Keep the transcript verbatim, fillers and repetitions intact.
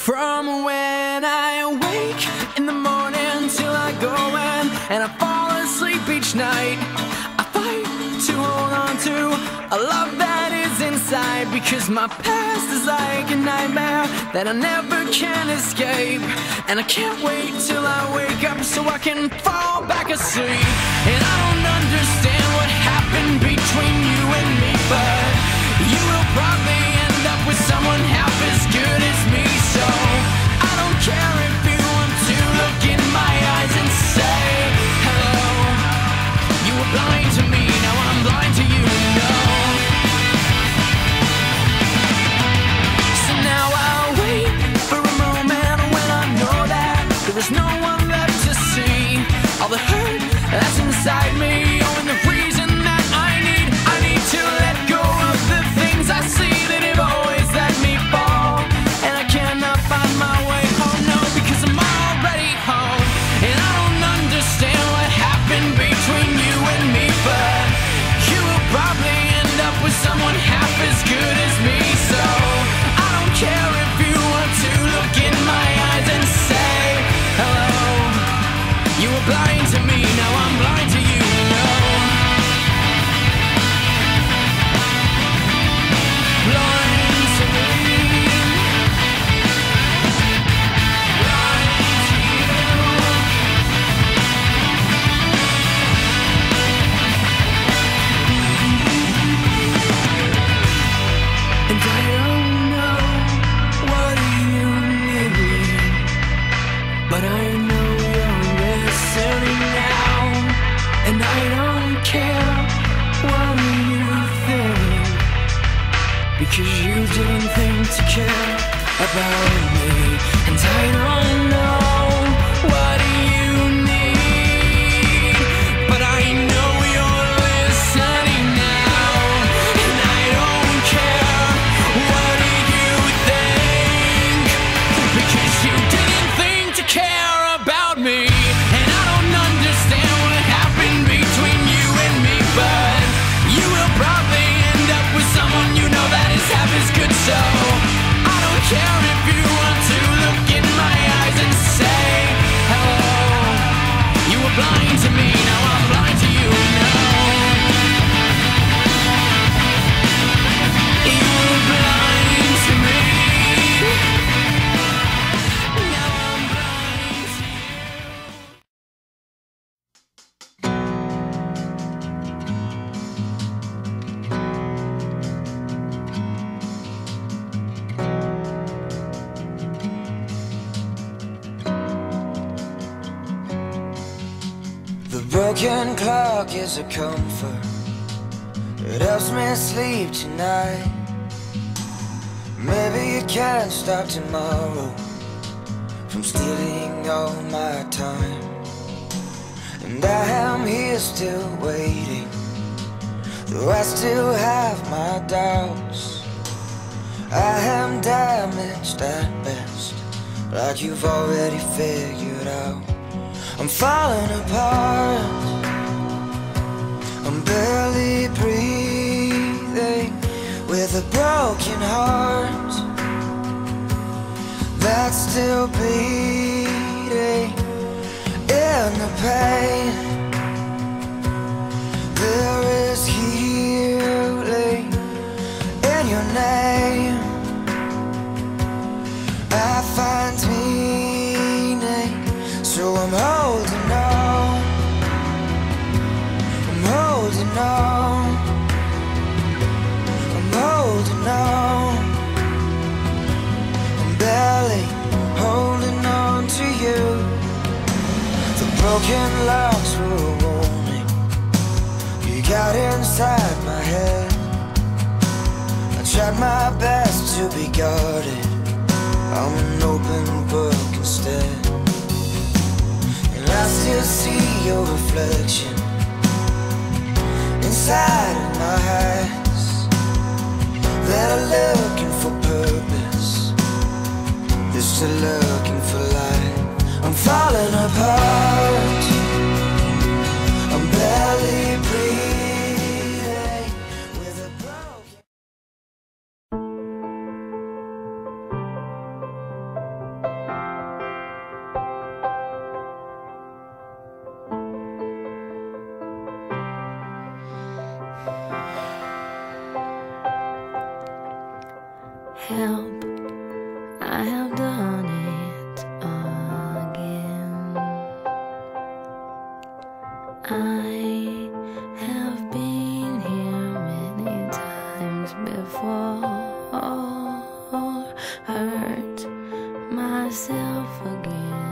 From when I wake in the morning till I go in and I fall asleep each night, I fight to hold on to a love that is inside, because my past is like a nightmare that I never can escape, and I can't wait till I wake up so I can fall back asleep. And I don't understand what happened between you and me, but you will probably end up with someone half as good as me. So I don't care if you want to look in my eyes and say hello. You were blind to me, now I'm blind to you, no. So now I'll wait for a moment when I know that there is no one left to see all the hurt that's inside me. Oh, and the reason that I need, I need to let go of the things I see that have always let me fall, and I cannot find my way home, no, because I'm already home. And I don't understand what happened between you and me, but you will probably end up with someone half as good as me. So I don't care if you want to look in my eyes and say hello. You were blind to me, now I'm blind to you, no. Blind to me, blind to you. And I don't know what you need, but I know you're listening now. And I don't care what you think, because you didn't think to care about me. And I don't know what you need, but I know you're listening now. And I don't care what you think, because you didn't think to care about me. And I don't understand what happened between you and me, but you will probably end up with someone you know that is half as good. So I don't care if you want to look in my eyes and say hello. You were blind to me, now I'm blind to you, no. You were blind to me, now I'm blind to you. The broken clock is a comfort, it helps me sleep tonight. Maybe you can't stop tomorrow from stealing all my time. And I am here still waiting, though I still have my doubts. I am damaged at best, like you've already figured out. I'm falling apart, I'm barely breathing, with a broken heart that's still bleeding. In the pain there is healing. In your name I find meaning. So I'm holding on, I'm holding on, I'm holding on. I'm barely holding on to you. The broken locks were a warning, you got inside my head. I tried my best to be guarded, I'm an open book instead. I still see your reflection inside of my eyes that are looking for purpose, they're still looking for light. I'm falling apart, I'm barely breathing, with a broken I have done it again. I have been here many times before, hurt myself again.